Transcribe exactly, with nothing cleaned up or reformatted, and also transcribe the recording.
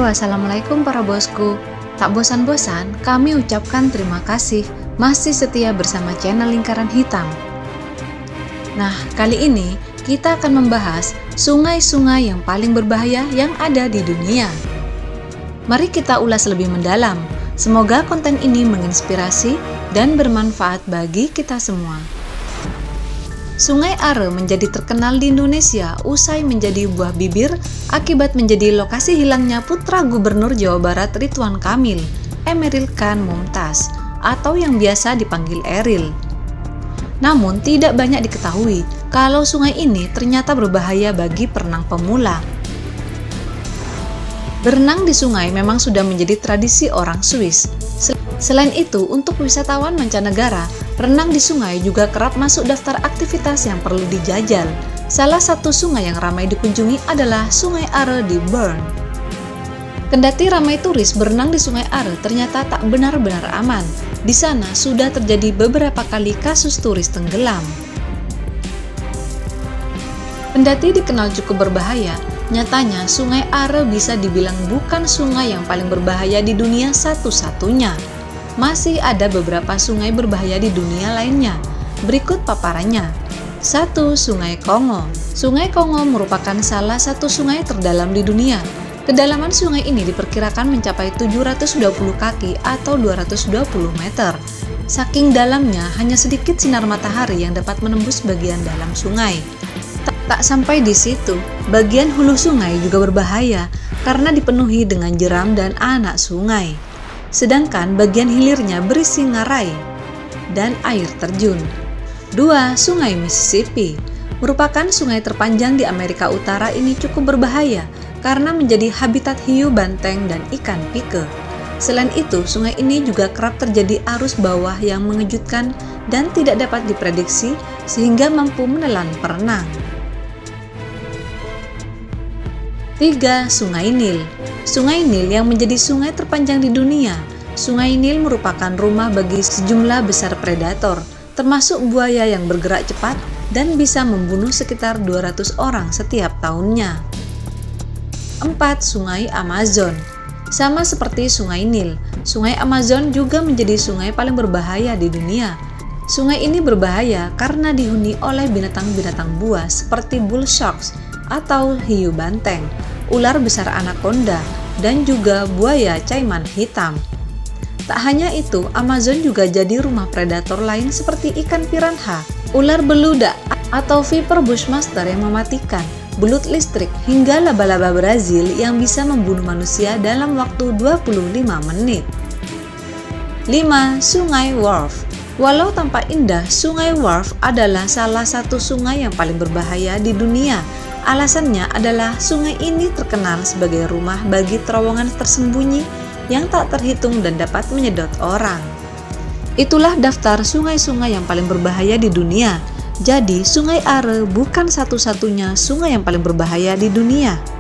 assalamualaikum para bosku. Tak bosan-bosan, kami ucapkan terima kasih masih setia bersama channel Lingkaran Hitam. Nah, kali ini kita akan membahas sungai-sungai yang paling berbahaya yang ada di dunia. Mari kita ulas lebih mendalam. Semoga konten ini menginspirasi dan bermanfaat bagi kita semua. Sungai Are menjadi terkenal di Indonesia usai menjadi buah bibir akibat menjadi lokasi hilangnya putra Gubernur Jawa Barat Ridwan Kamil, Emeril Khan Mumtaz, atau yang biasa dipanggil Eril. Namun tidak banyak diketahui kalau sungai ini ternyata berbahaya bagi perenang pemula. Berenang di sungai memang sudah menjadi tradisi orang Swiss. Selain itu, untuk wisatawan mancanegara, renang di sungai juga kerap masuk daftar aktivitas yang perlu dijajal. Salah satu sungai yang ramai dikunjungi adalah Sungai Are di Bern. Kendati ramai turis berenang di Sungai Are, ternyata tak benar-benar aman. Di sana sudah terjadi beberapa kali kasus turis tenggelam. Kendati dikenal cukup berbahaya, nyatanya Sungai Are bisa dibilang bukan sungai yang paling berbahaya di dunia satu-satunya. Masih ada beberapa sungai berbahaya di dunia lainnya. Berikut paparannya. satu. Sungai Kongo. Sungai Kongo merupakan salah satu sungai terdalam di dunia. Kedalaman sungai ini diperkirakan mencapai tujuh ratus dua puluh kaki atau dua ratus dua puluh meter. Saking dalamnya, hanya sedikit sinar matahari yang dapat menembus bagian dalam sungai. Tak sampai di situ, bagian hulu sungai juga berbahaya karena dipenuhi dengan jeram dan anak sungai. Sedangkan bagian hilirnya berisi ngarai dan air terjun. dua. Sungai Mississippi merupakan sungai terpanjang di Amerika Utara. Ini cukup berbahaya karena menjadi habitat hiu banteng dan ikan pike. Selain itu, sungai ini juga kerap terjadi arus bawah yang mengejutkan dan tidak dapat diprediksi sehingga mampu menelan perenang. tiga. Sungai Nil. Sungai Nil yang menjadi sungai terpanjang di dunia. Sungai Nil merupakan rumah bagi sejumlah besar predator, termasuk buaya yang bergerak cepat dan bisa membunuh sekitar dua ratus orang setiap tahunnya. empat. Sungai Amazon. Sama seperti Sungai Nil, Sungai Amazon juga menjadi sungai paling berbahaya di dunia. Sungai ini berbahaya karena dihuni oleh binatang-binatang buas seperti bull sharks atau hiu banteng, ular besar anaconda, dan juga buaya caiman hitam. Tak hanya itu, Amazon juga jadi rumah predator lain seperti ikan piranha, ular beludak, atau viper bushmaster yang mematikan, belut listrik, hingga laba-laba Brazil yang bisa membunuh manusia dalam waktu dua puluh lima menit. lima. Sungai Wharfe. Walau tampak indah, Sungai Wharfe adalah salah satu sungai yang paling berbahaya di dunia. Alasannya adalah sungai ini terkenal sebagai rumah bagi terowongan tersembunyi yang tak terhitung dan dapat menyedot orang. Itulah daftar sungai-sungai yang paling berbahaya di dunia. Jadi, Sungai Are bukan satu-satunya sungai yang paling berbahaya di dunia.